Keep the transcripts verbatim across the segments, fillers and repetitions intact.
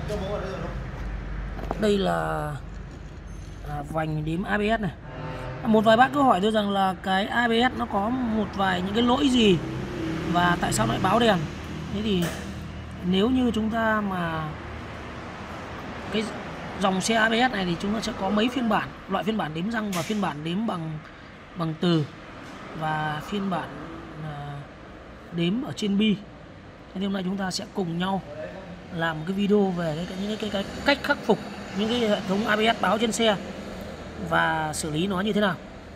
Đây là à, vành đếm a bê ét này. Một vài bác cứ hỏi tôi rằng là cái a bê ét nó có một vài những cái lỗi gì và tại sao lại báo đèn. Thế thì nếu như chúng ta mà cái dòng xe a bê ét này thì chúng ta sẽ có mấy phiên bản, loại phiên bản đếm răng và phiên bản đếm bằng bằng từ và phiên bản à, đếm ở trên bi. Thế hôm nay chúng ta sẽ cùng nhau làm một cái video về cái, cái, những cái, cái, cái cách khắc phục những cái hệ thống a bê ét báo trên xe và xử lý nó như thế nào.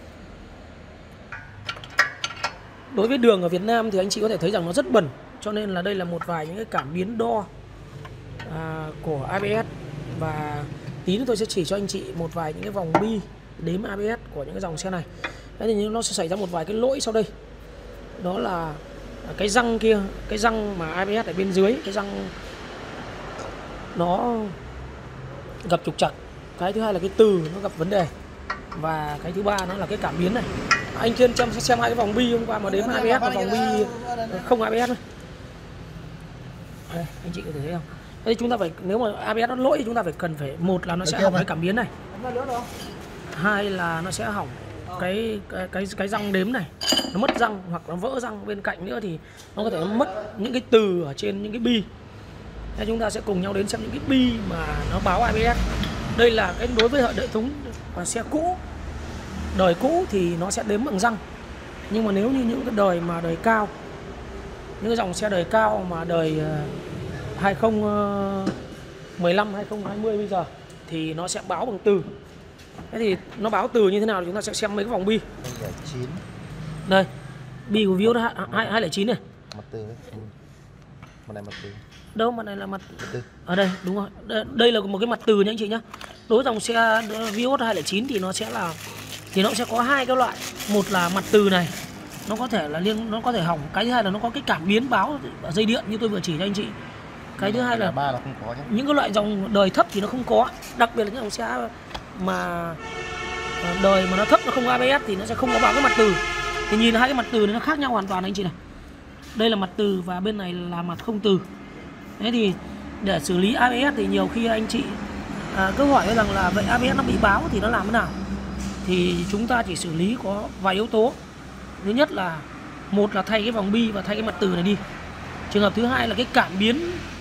Đối với đường ở Việt Nam thì anh chị có thể thấy rằng nó rất bẩn, cho nên là đây là một vài những cái cảm biến đo à, của a bê ét, và tí nữa tôi sẽ chỉ cho anh chị một vài những cái vòng bi đếm a bê ét của những cái dòng xe này. Thế thì nó sẽ xảy ra một vài cái lỗi sau đây. Đó là cái răng kia, cái răng mà a bê ét ở bên dưới, cái răng nó gặp trục trặc. Cái thứ hai là cái từ nó gặp vấn đề. Và cái thứ ba nó là cái cảm biến này. Anh Kiên xem xem hai cái vòng bi hôm qua mà đếm a bê ét và vòng bi không a bê ét thôi. Đây, anh chị có thể thấy không? Đây chúng ta phải, nếu mà a bê ét nó lỗi thì chúng ta phải cần phải, một là nó sẽ hỏng cái cảm biến này, hai là nó sẽ hỏng cái cái cái, cái răng đếm này, nó mất răng hoặc nó vỡ răng bên cạnh nữa thì nó có thể nó mất những cái từ ở trên những cái bi. Thế chúng ta sẽ cùng nhau đến xem những cái bi mà nó báo a bê ét. Đây là cái đối với hệ thống xe cũ, đời cũ thì nó sẽ đếm bằng răng. Nhưng mà nếu như những cái đời mà đời cao, những cái dòng xe đời cao mà đời hai không một lăm, hai không hai mươi bây giờ thì nó sẽ báo bằng từ. Thế thì nó báo từ như thế nào thì chúng ta sẽ xem mấy cái vòng bi. Đây, bi của Vios hai không chín này. Mặt từ đấy. Mặt này mặt từ. Đâu, mặt này là mặt từ. Ở đây, đúng rồi. Đây, đây là một cái mặt từ nha anh chị nhá. Đối với dòng xe Vios hai không chín thì nó sẽ là thì nó sẽ có hai cái loại. Một là mặt từ này, nó có thể là liên nó có thể hỏng. Cái thứ hai là nó có cái cảm biến báo ở dây điện như tôi vừa chỉ cho anh chị. Cái thứ hai là ba là không có nhé. Những cái loại dòng đời thấp thì nó không có, đặc biệt là những dòng xe mà đời mà nó thấp, nó không a bê ét thì nó sẽ không có báo cái mặt từ. Thì nhìn hai cái mặt từ này nó khác nhau hoàn toàn anh chị này. Đây là mặt từ và bên này là mặt không từ. Thế thì để xử lý a bê ét thì nhiều khi anh chị à, cứ hỏi rằng là vậy a bê ét nó bị báo thì nó làm thế nào? Thì chúng ta chỉ xử lý có vài yếu tố. Thứ nhất là một là thay cái vòng bi và thay cái mặt từ này đi. Trường hợp thứ hai là cái cảm biến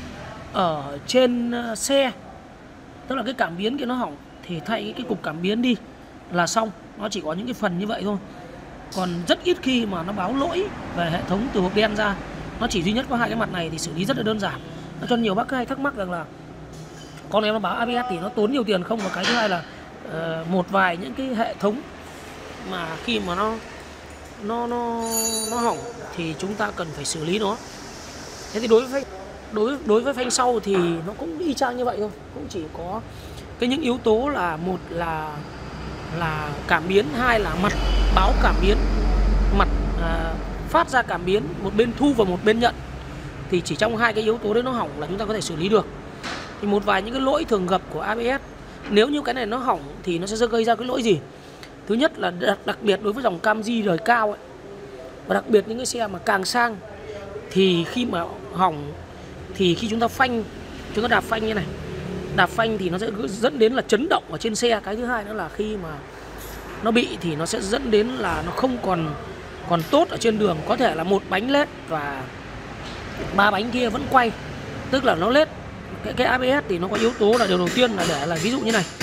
ở trên xe, tức là cái cảm biến kia nó hỏng thì thay cái, cái cục cảm biến đi là xong. Nó chỉ có những cái phần như vậy thôi. Còn rất ít khi mà nó báo lỗi về hệ thống từ hộp đen ra. Nó chỉ duy nhất có hai cái mặt này thì xử lý rất là đơn giản. Nó cho nhiều bác hay thắc mắc rằng là con em nó báo a bê ét thì nó tốn nhiều tiền không. Và cái thứ hai là uh, một vài những cái hệ thống mà khi mà nó nó nó nó hỏng thì chúng ta cần phải xử lý nó. Thế thì đối với đối đối với phanh sau thì nó cũng y chang như vậy thôi, cũng chỉ có cái những yếu tố là một là là cảm biến, hai là mặt báo cảm biến, mặt à, phát ra cảm biến, một bên thu và một bên nhận. Thì chỉ trong hai cái yếu tố đấy nó hỏng là chúng ta có thể xử lý được. Thì một vài những cái lỗi thường gặp của a bê ét, nếu như cái này nó hỏng thì nó sẽ gây ra cái lỗi gì? Thứ nhất là đặc, đặc biệt đối với dòng Camry đời cao ấy, và đặc biệt những cái xe mà càng sang thì khi mà hỏng thì khi chúng ta phanh, chúng ta đạp phanh như này, đạp phanh thì nó sẽ dẫn đến là chấn động ở trên xe. Cái thứ hai nữa là khi mà nó bị thì nó sẽ dẫn đến là nó không còn còn tốt ở trên đường. Có thể là một bánh lết và ba bánh kia vẫn quay, tức là nó lết. Cái, cái a bê ét thì nó có yếu tố là điều đầu tiên là để là ví dụ như này,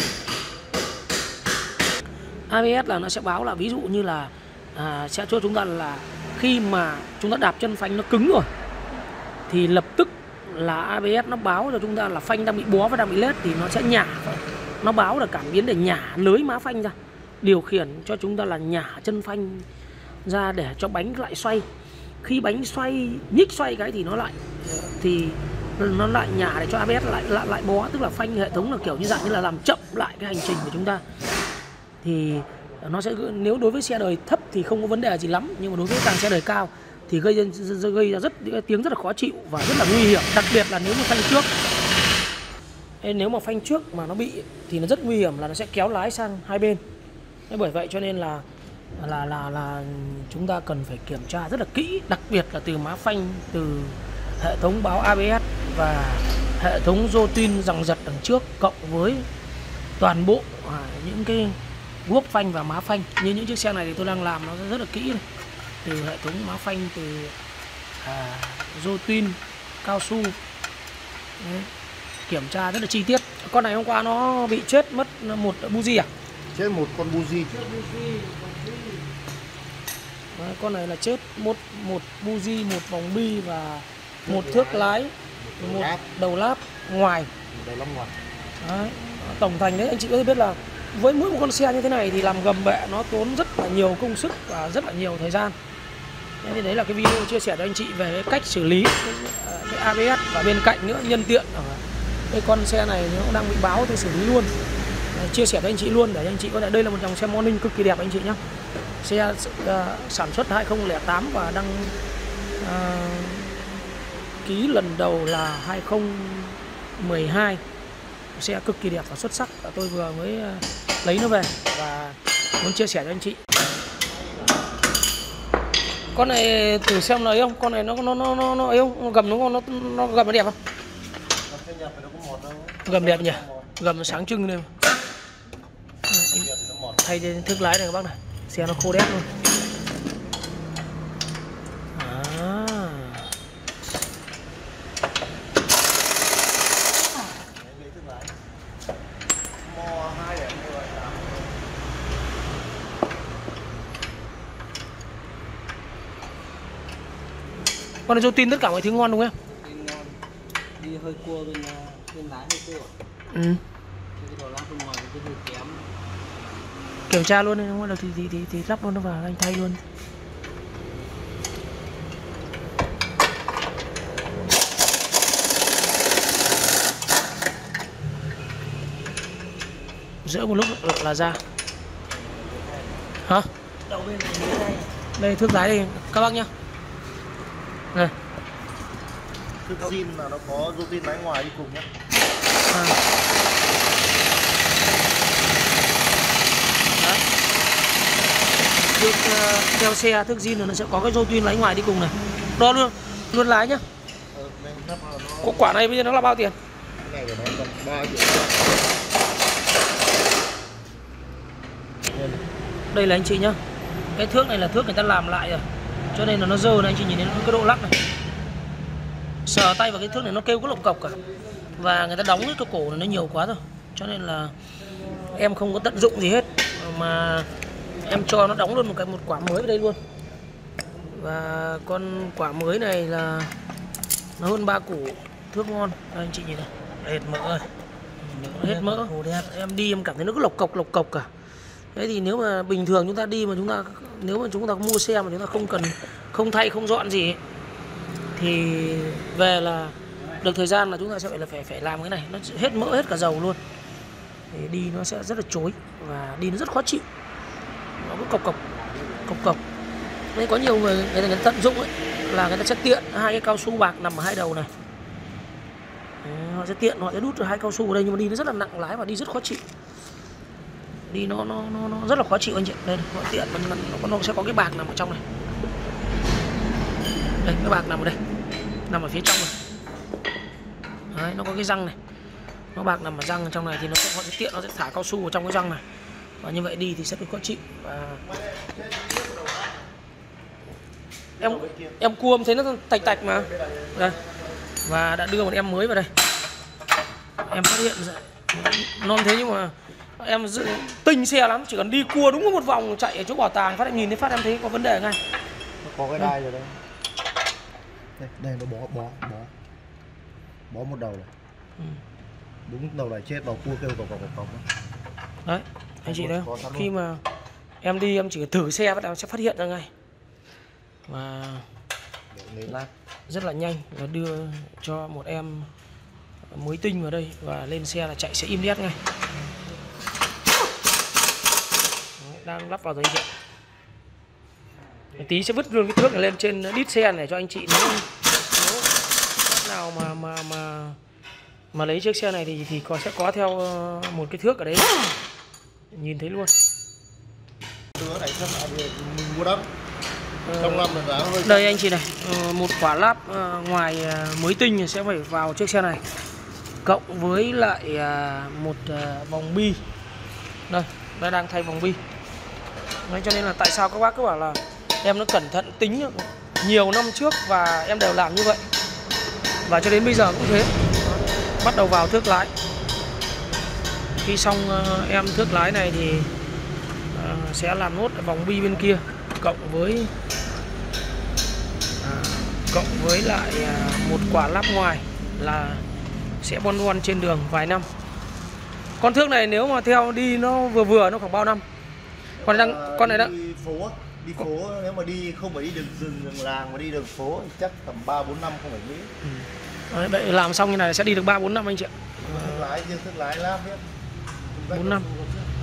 a bê ét là nó sẽ báo là ví dụ như là à, sẽ cho chúng ta là khi mà chúng ta đạp chân phanh nó cứng rồi thì lập tức là a bê ét nó báo cho chúng ta là phanh đang bị bó và đang bị lết, thì nó sẽ nhả, nó báo là cảm biến để nhả lưới má phanh ra, điều khiển cho chúng ta là nhả chân phanh ra để cho bánh lại xoay. Khi bánh xoay, nhích xoay cái thì nó lại thì nó lại nhả để cho a bê ét lại lại lại bó, tức là phanh hệ thống là kiểu như dạng như là làm chậm lại cái hành trình của chúng ta. Thì nó sẽ, nếu đối với xe đời thấp thì không có vấn đề gì lắm, nhưng mà đối với càng xe đời cao thì gây ra, gây ra rất tiếng rất là khó chịu và rất là nguy hiểm, đặc biệt là nếu như phanh trước. Nếu mà phanh trước mà nó bị thì nó rất nguy hiểm, là nó sẽ kéo lái sang hai bên. Thế bởi vậy cho nên là là là là chúng ta cần phải kiểm tra rất là kỹ, đặc biệt là từ má phanh, từ hệ thống báo a bê ét và hệ thống rô tin rằng giật đằng trước cộng với toàn bộ à, những cái guốc phanh và má phanh. Như những chiếc xe này thì tôi đang làm nó rất là kỹ này. Từ hệ thống má phanh, từ à, rô tin, cao su. Đấy. Kiểm tra rất là chi tiết. Con này hôm qua nó bị chết mất một buji à? Chết một con buji. Đấy, con này là chết một một buji, một vòng bi và một thước lái, một đầu láp ngoài. Đầu lắp ngoài. Đấy. Tổng thành đấy anh chị có thể biết là với mỗi một con xe như thế này thì làm gầm bệ nó tốn rất là nhiều công sức và rất là nhiều thời gian. Thế thì đấy là cái video chia sẻ cho anh chị về cái cách xử lý cái a bê ét, và bên cạnh nữa nhân tiện ở cái con xe này nó cũng đang bị báo, tôi xử lý luôn, chia sẻ với anh chị luôn để anh chị có thể. Đây là một dòng xe morning cực kỳ đẹp anh chị nhé. Xe uh, sản xuất hai không không tám và đăng uh, ký lần đầu là hai không một hai. Xe cực kỳ đẹp và xuất sắc, và tôi vừa mới uh, lấy nó về và muốn chia sẻ cho anh chị. Con này thử xem là ấy không? Con này nó nó nó nó, nó ấy không? Nó gầm nó nó nó gầm nó đẹp không? Gầm đẹp nhỉ? Gầm nó sáng trưng lên. Thay thước lái này các bác này, xe nó khô đét luôn. À. Con này rô tin tất cả mọi thứ ngon đúng không em? Ngon. Đi hơi cua bên bên lái hơi cua. Ừ. Cái đầu lắp bên ngoài cái hơi kém. Kiểm tra luôn đúng không? Thì thì thì, thì lắp luôn nó vào anh thay luôn. Giữa một lúc là ra. Hả? Đầu bên này đây. Đây thước lái đây các bác nhá. Này. Thước zin là nó có rô tin lái ngoài đi cùng nhé. À. Đấy. Thước uh, theo xe thước zin nó sẽ có cái rô tin lái ngoài đi cùng này. Đo luôn, luôn lái nhá. Ờ, nó... Có quả này bây giờ nó là bao tiền? Cái này của nó tầm ba triệu. Đây là anh chị nhá. Cái thước này là thước người ta làm lại rồi, cho nên là nó dơ này anh chị nhìn thấy cái độ lắc này. Sờ tay vào cái thước này nó kêu có lộc cọc cả. Và người ta đóng cái cổ này nó nhiều quá rồi, cho nên là em không có tận dụng gì hết, mà em cho nó đóng luôn một cái một quả mới vào đây luôn. Và con quả mới này là nó hơn ba củ, thước ngon. Đây anh chị nhìn này, hết mỡ ơi, hết mỡ. Em đi em cảm thấy nó cứ lộc cọc lộc cọc cả. Thế thì nếu mà bình thường chúng ta đi mà chúng ta nếu mà chúng ta mua xe mà chúng ta không cần không thay không dọn gì ấy, thì về là được thời gian là chúng ta sẽ phải là phải phải làm cái này, nó hết mỡ hết cả dầu luôn. Thì đi nó sẽ rất là chối và đi nó rất khó chịu, nó cứ cọc cọc cọc cọc. Nên có nhiều người người ta, người ta tận dụng ấy là người ta sẽ tiện hai cái cao su bạc nằm ở hai đầu này. Đấy, họ sẽ tiện họ sẽ đút hai cao su ở đây, nhưng mà đi nó rất là nặng lái và đi rất khó chịu. Đi nó nó nó, nó rất là khó chịu anh chị. Đây họ tiện mà nó, nó sẽ có cái bạc nằm ở trong này. Đây cái bạc nằm ở đây, nằm ở phía trong này. Đấy, nó có cái răng này, nó bạc nằm ở răng ở trong này thì nó sẽ, họ sẽ tiện nó sẽ thả cao su vào trong cái răng này, và như vậy đi thì sẽ rất khó chịu. Và em em cua em thấy nó tạch tạch mà đây, và đã đưa một em mới vào đây. Em phát hiện ra non thế nhưng mà em tinh xe lắm, chỉ cần đi cua đúng một vòng chạy ở chỗ bảo tàng phát em nhìn thấy phát em thấy có vấn đề ngay. Nó có cái đai rồi đây. Đây, đây nó bó bó bó bó một đầu này. Ừ. Đúng đầu này chết vào cua kêu cọc cọc cọc. Đấy anh chị đấy, khi mà em đi em chỉ thử xe bắt đầu sẽ phát hiện ra ngay, và rất là nhanh, và đưa cho một em mới tinh vào đây và lên xe là chạy sẽ im đét ngay. Đấy, đang lắp vào rồi anh chị. Tí sẽ vứt luôn cái thước này lên trên đít xe này cho anh chị, nếu nếu nào mà mà mà mà lấy chiếc xe này thì thì có sẽ có theo một cái thước ở đấy, nhìn thấy luôn. Đứa này xem lại mình mua đất. Trong năm là giá hơi. Đây anh chị này, một quả lắp ngoài mới tinh sẽ phải vào chiếc xe này. cộng với lại à, một à, vòng bi. Đây, nó đang thay vòng bi. Đấy, cho nên là tại sao các bác cứ bảo là em nó cẩn thận tính nhiều năm trước và em đều làm như vậy. Và cho đến bây giờ cũng thế. Bắt đầu vào thước lái. Khi xong uh, em thước lái này thì uh, sẽ làm nốt vòng bi bên kia, cộng với uh, cộng với lại uh, một quả lắp ngoài là sẽ bon bon trên đường vài năm. Con thước này nếu mà theo đi nó vừa vừa nó khoảng bao năm? Con này đang, con này đang đi phố, đi phố nếu mà đi không phải đi đường rừng, đường làng mà đi đường phố thì chắc tầm ba bốn năm không phải nghĩ. Ừ. Đấy, vậy làm xong như này sẽ đi được ba bốn năm anh chị ạ. Thương lái, riêng thương lái lắm hết. bốn năm.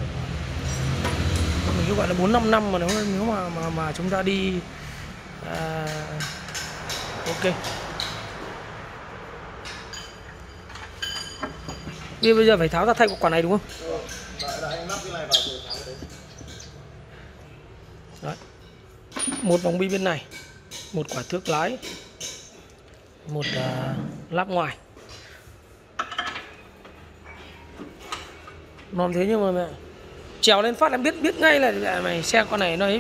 Mình cứ gọi là bốn năm năm mà nếu nếu mà mà mà chúng ta đi à, ok. Bây bây giờ phải tháo ra thay quả này đúng không? Ừ. Đợi, đợi anh lắp cái này vào rồi tháo đấy. Đấy. Một vòng bi bên này, một quả thước lái, một uh, lắp ngoài. Nòm thế nhưng mà mẹ trèo lên phát em biết biết ngay là mày xe con này nó ấy.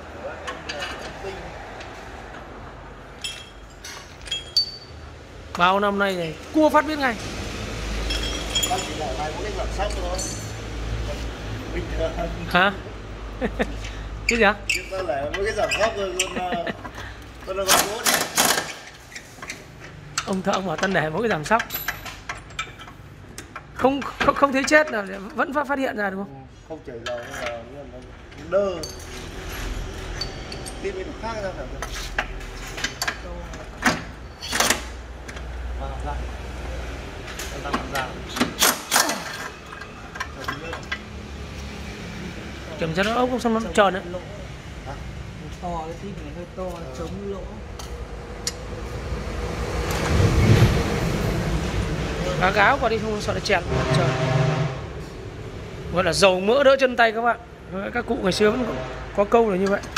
Bao năm nay này cua phát biết ngay. Hả? Cái gì á? Ông thợ ông bảo tân để mỗi cái giảm sóc. Không không không thấy chết là vẫn phát phát hiện ra đúng không? Không chảy dầu là đơ. Tiếp bên khác ra phải. Vào ra. Đang làm ra. Kiểm tra nó ốc không xong nó tròn nữa. To cái thít này hơi to, chống lỗ. Gá gáo qua đi không sợ nó chèn. Trời. Gọi là dầu mỡ đỡ chân tay các bạn. Các cụ ngày xưa vẫn có, có câu là như vậy.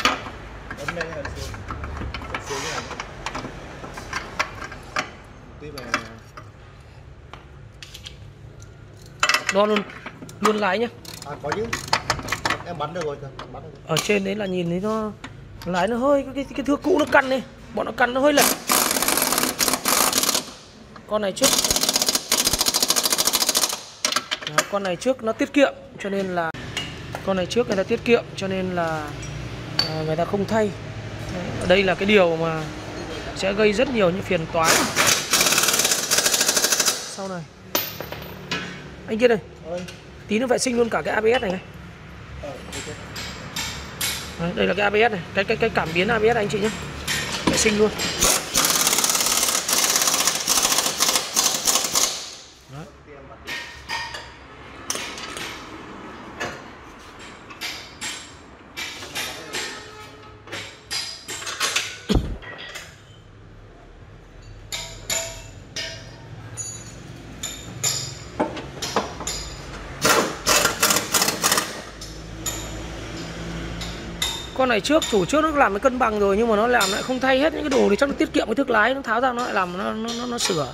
Đo luôn luôn lái nhá. À có chứ. Em bắn được rồi kìa, bắn được rồi. Ở trên đấy là nhìn thấy nó lái nó hơi cái cái, cái thước cũ nó căn đi, bọn nó căn nó hơi lệch. Con này trước đó, con này trước nó tiết kiệm cho nên là con này trước người ta tiết kiệm cho nên là à, người ta không thay. Đấy, đây là cái điều mà sẽ gây rất nhiều những phiền toái sau này. Anh Kiên ơi, Ơi. tí nữa vệ sinh luôn cả cái a bê ét này này. Ờ, okay. Đấy, đây là cái a bê ét này, cái cái cái cảm biến a bê ét này anh chị nhé, vệ sinh luôn. Đấy. Con này trước chủ trước nó làm cái cân bằng rồi nhưng mà nó làm lại không thay hết những cái đồ thì chắc nó tiết kiệm cái thước lái, nó tháo ra nó lại làm nó nó nó, nó sửa.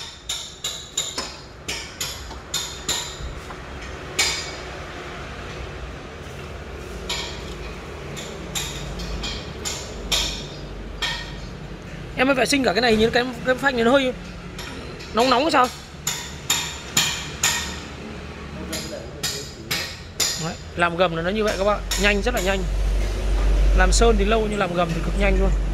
Em mới vệ sinh cả cái này, hình như cái cái phanh này nó hơi nóng nóng hay sao? Đấy, làm gầm là nó như vậy các bạn, nhanh, rất là nhanh. Làm sơn thì lâu nhưng làm gầm thì cực nhanh luôn.